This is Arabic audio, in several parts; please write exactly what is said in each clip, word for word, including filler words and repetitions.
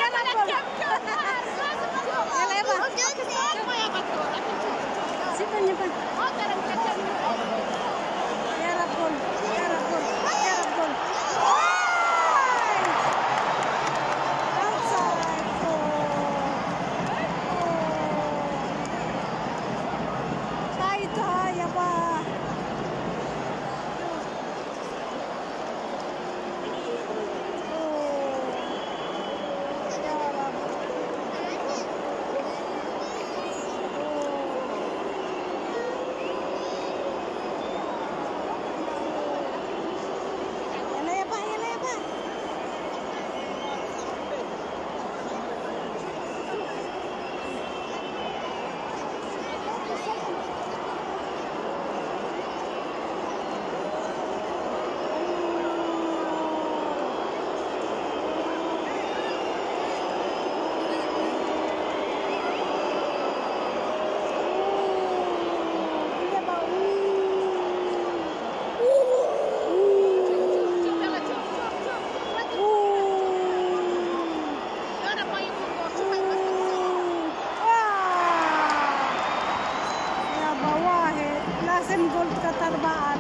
Gold keterbaan.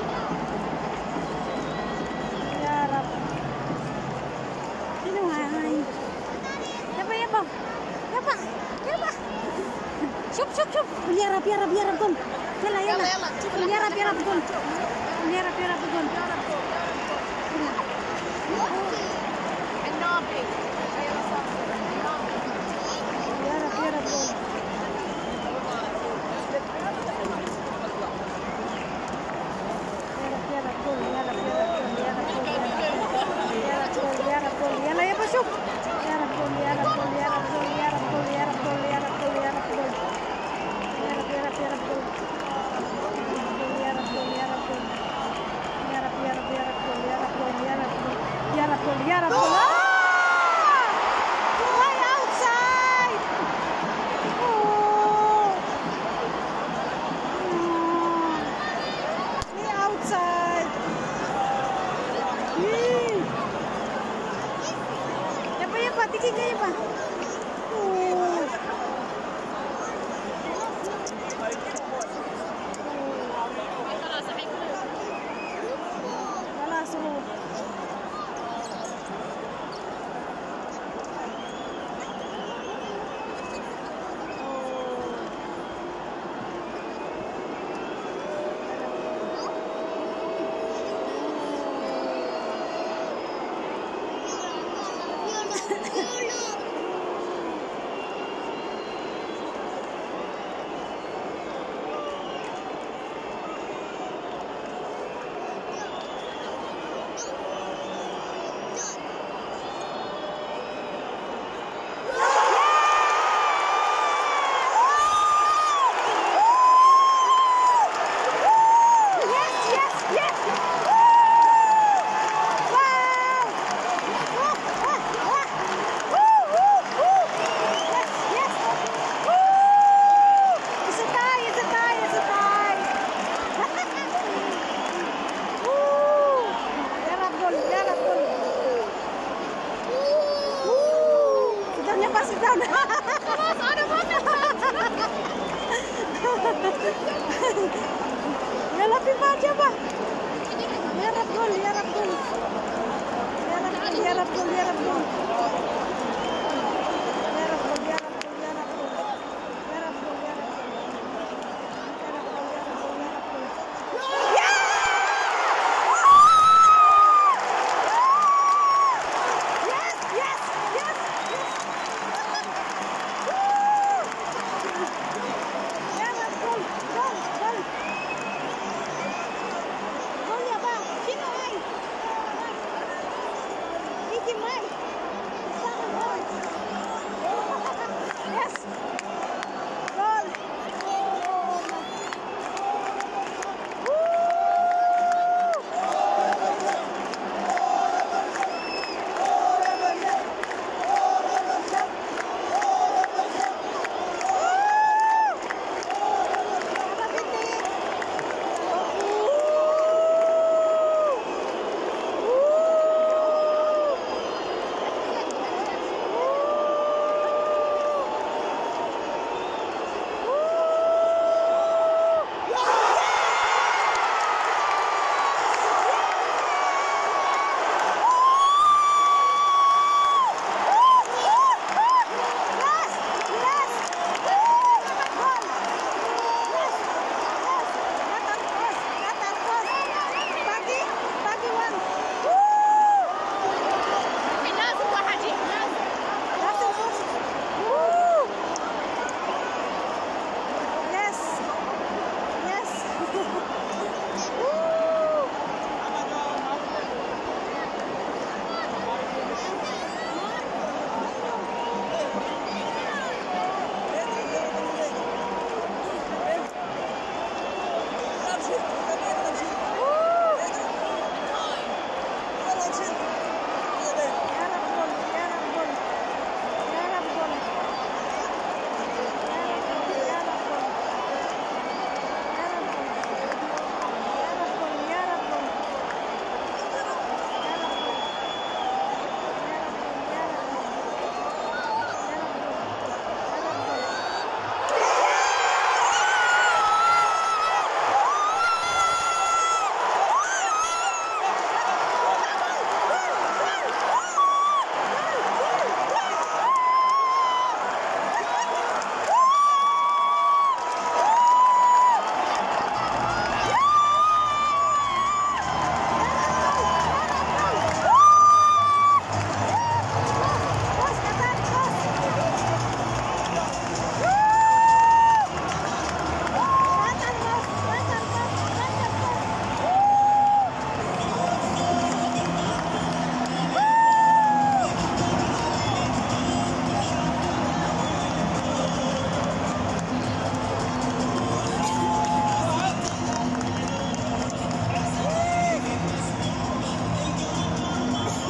Ya Rab. Ini hai. Ya Pak, ya Pak. Ya Pak. Ya Pak. Syup syup syup. Ya Rab, ya Rab, ya Rab gon. Yalla yalla. Ya Rab, ya Rab gon. Ya Rab, ya Rab gon. النابي. يا رب يا رب gon. شوف يا رب يا رب يا رب يا رب يا رب يا رب يا رب يا رب يا رب يا رب يا رب يا رب يا رب يا رب يا رب يا رب يا رب يا رب يا رب Why outside? Oh, we outside. Pak, tinggi ya Pak. Oh. خلاص روح. خلاص انا ما يلا في فاجبه يا رب قول يا رب قول يا رب يا رب قول يا رب قول يا رب قول يا رب قول يا رب قول يا رب قول يا رب Mãe.